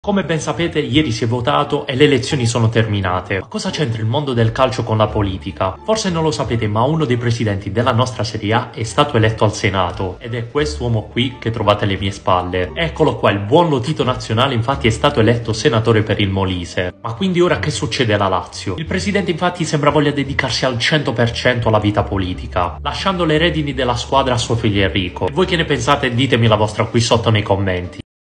Come ben sapete, ieri si è votato e le elezioni sono terminate. Ma cosa c'entra il mondo del calcio con la politica? Forse non lo sapete, ma uno dei presidenti della nostra Serie A è stato eletto al Senato. Ed è quest'uomo qui che trovate alle mie spalle. Eccolo qua, il buon Lotito Nazionale infatti è stato eletto senatore per il Molise. Ma quindi ora che succede alla Lazio? Il presidente infatti sembra voglia dedicarsi al 100% alla vita politica, lasciando le redini della squadra a suo figlio Enrico. E voi che ne pensate? Ditemi la vostra qui sotto nei commenti.